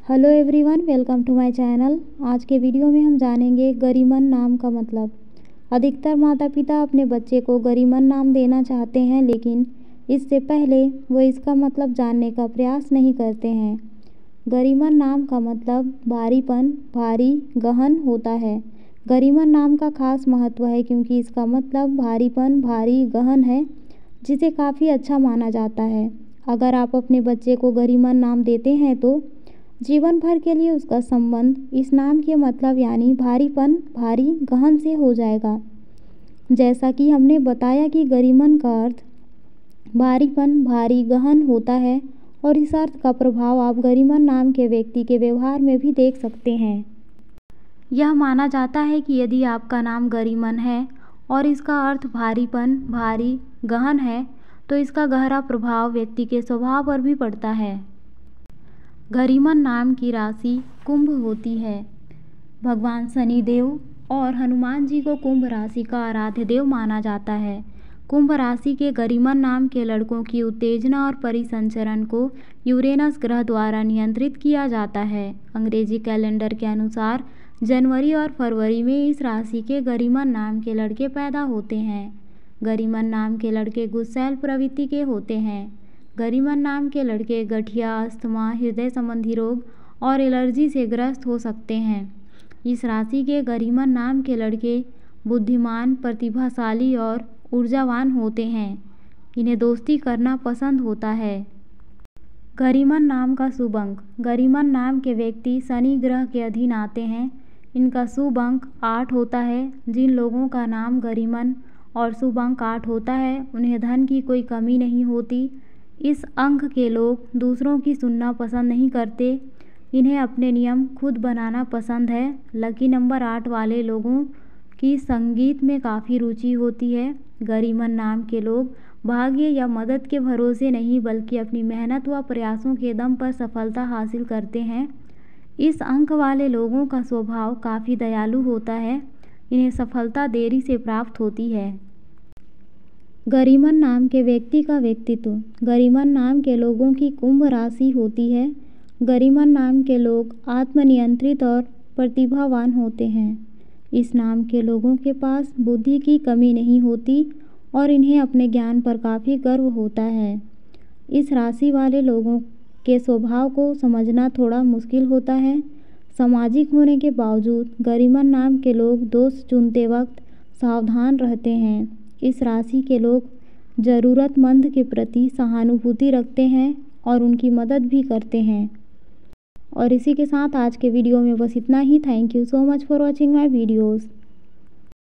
Hello everyone, welcome to my channel. आज के video में हम जानेंगे गरिमन नाम का मतलब। अधिकतर माता पिता अपने बच्चे को गरिमन नाम देना चाहते हैं, लेकिन इससे पहले वो इसका मतलब जानने का प्रयास नहीं करते हैं। गरिमन नाम का मतलब भारीपन, भारी, गहन होता है। गरिमन नाम का खास महत्व है क्योंकि इसका मतलब भारीपन, भारी, गहन है, जिसे काफ़ी अच्छा माना जाता है। अगर आप अपने बच्चे को गरिमन नाम देते हैं तो जीवन भर के लिए उसका संबंध इस नाम के मतलब यानी भारीपन, भारी, गहन से हो जाएगा। जैसा कि हमने बताया कि गरिमन का अर्थ भारीपन, भारी, गहन होता है और इस अर्थ का प्रभाव आप गरिमन नाम के व्यक्ति के व्यवहार में भी देख सकते हैं। यह माना जाता है कि यदि आपका नाम गरिमन है और इसका अर्थ भारीपन, भारी, गहन है तो इसका गहरा प्रभाव व्यक्ति के स्वभाव पर भी पड़ता है। गरिमन नाम की राशि कुंभ होती है। भगवान शनिदेव और हनुमान जी को कुंभ राशि का आराध्य देव माना जाता है। कुंभ राशि के गरिमन नाम के लड़कों की उत्तेजना और परिसंचरण को यूरेनस ग्रह द्वारा नियंत्रित किया जाता है। अंग्रेजी कैलेंडर के अनुसार जनवरी और फरवरी में इस राशि के गरिमन नाम के लड़के पैदा होते हैं। गरिमन नाम के लड़के गुस्सैल प्रवृत्ति के होते हैं। गरिमन नाम के लड़के गठिया, अस्थमा, हृदय संबंधी रोग और एलर्जी से ग्रस्त हो सकते हैं। इस राशि के गरिमन नाम के लड़के बुद्धिमान, प्रतिभाशाली और ऊर्जावान होते हैं। इन्हें दोस्ती करना पसंद होता है। गरिमन नाम का शुभ अंक। गरिमन नाम के व्यक्ति शनि ग्रह के अधीन आते हैं। इनका शुभ अंक 8 होता है। जिन लोगों का नाम गरिमन और शुभ अंक 8 होता है उन्हें धन की कोई कमी नहीं होती। इस अंक के लोग दूसरों की सुनना पसंद नहीं करते। इन्हें अपने नियम खुद बनाना पसंद है। लकी नंबर 8 वाले लोगों की संगीत में काफ़ी रुचि होती है। गरिमन नाम के लोग भाग्य या मदद के भरोसे नहीं बल्कि अपनी मेहनत व प्रयासों के दम पर सफलता हासिल करते हैं। इस अंक वाले लोगों का स्वभाव काफ़ी दयालु होता है। इन्हें सफलता देरी से प्राप्त होती है। गरिमन नाम के व्यक्ति का व्यक्तित्व। गरिमन नाम के लोगों की कुंभ राशि होती है। गरिमन नाम के लोग आत्मनियंत्रित और प्रतिभावान होते हैं। इस नाम के लोगों के पास बुद्धि की कमी नहीं होती और इन्हें अपने ज्ञान पर काफ़ी गर्व होता है। इस राशि वाले लोगों के स्वभाव को समझना थोड़ा मुश्किल होता है। सामाजिक होने के बावजूद गरिमन नाम के लोग दोस्त चुनते वक्त सावधान रहते हैं। इस राशि के लोग ज़रूरतमंद के प्रति सहानुभूति रखते हैं और उनकी मदद भी करते हैं। और इसी के साथ आज के वीडियो में बस इतना ही। Thank you so much for watching my videos.